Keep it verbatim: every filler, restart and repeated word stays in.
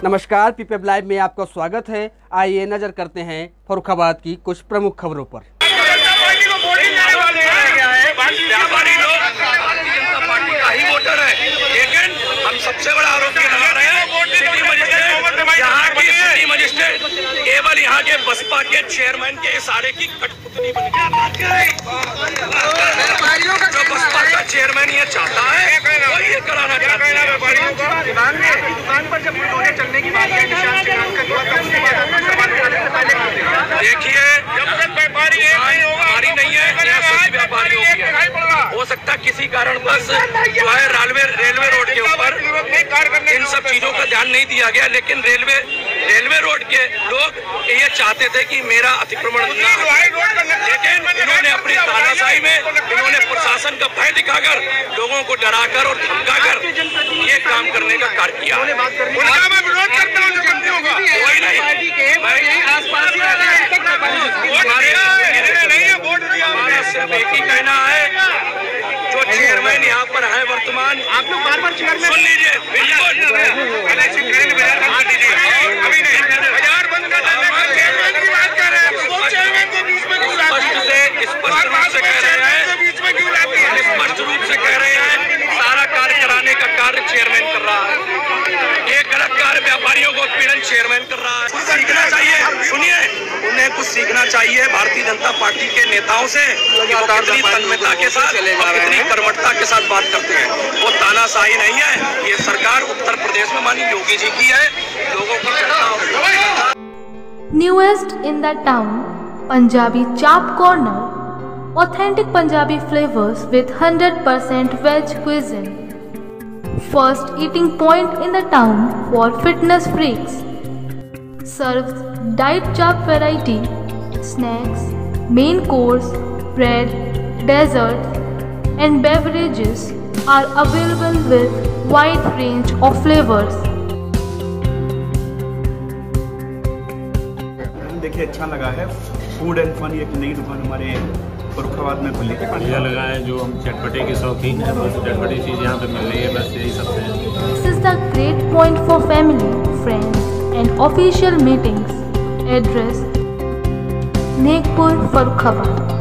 नमस्कार, PPF live में आपका स्वागत है। आइए नजर करते हैं फर्रुखाबाद की कुछ प्रमुख खबरों पर। व्यापारी लोग भारतीय जनता पार्टी का ही वोटर है, लेकिन हम सबसे बड़ा आरोप लगा रहे हैं सिटी मजिस्ट्रेट, यहाँ की सिटी मजिस्ट्रेट केवल यहाँ के बसपा के चेयरमैन के इशारे की कठपुतली बन गई। जो बसपा का चेयरमैन ये चाहता है वो ये कराना चाहता है। दुकान पर जब उन्होंने चलने की बात है, देखिए जब तक व्यापारी व्यापारी नहीं है, व्यापारी हो सकता है किसी कारणवश जो है रेलवे रेलवे रोड के ऊपर इन सब चीजों का ध्यान नहीं दिया गया, लेकिन रेलवे रेलवे रोड के लोग ये चाहते थे कि मेरा अतिक्रमण ना हो, लेकिन इन्होंने अपनी तानाशाही में इन्होंने प्रशासन का भय दिखाकर लोगों को डराकर और धमकाकर ये काम करने का कार्य किया। मैं विरोध करता हूं, कोई नहीं, हमारा सिर्फ एक ही कहना है, जो चेयरमैन यहाँ पर है वर्तमान, आप लोग बार बार चेयरमैन सुन लीजिए, बिल्कुल बाजार बंद कर चेयरमैन की बात कर रहे हैं, चेयरमैन को बीच में क्यों लाते हैं? स्पष्ट रूप से कह रहे हैं, बीच में क्यों लाते हैं? स्पष्ट रूप से कह रहे हैं सारा कार्य कराने का कार्य चेयरमैन कर रहा है। ये गलत कार्य व्यापारियों को उत्पीड़न चेयरमैन कर रहा है। कुछ सीखना चाहिए, सुनिए, उन्हें कुछ सीखना चाहिए भारतीय जनता पार्टी के नेताओं से, कि वो कितनी तन्मयता के साथ और कितनी कर्मठता के साथ बात करते हैं। वो तानाशाही नहीं है, ये सरकार उत्तर प्रदेश में माननीय योगी जी की है, लोगों की जनता। Newest in the town, Punjabi Chap Corner, authentic Punjabi flavors with one hundred percent veg cuisine. First eating point in the town for fitness freaks. Serves diet chap variety, snacks, main course, bread, dessert and beverages are available with wide range of flavors. देखिए अच्छा लगा है, food and fun एक नई दुकान हमारे फर्रुखाबाद में खुली है। बढ़िया लगा है, जो हम चटपटे के शौकीन हैं, बस चटपटी चीज़ यहाँ पे मिल रही है, बस यही सब है। This is the great point for family, friends and official meetings. Address: Nagpur, Farrukhabad.